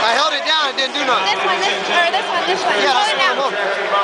I held it down, it didn't do nothing. This one, this one. Yeah, Hold it down. that's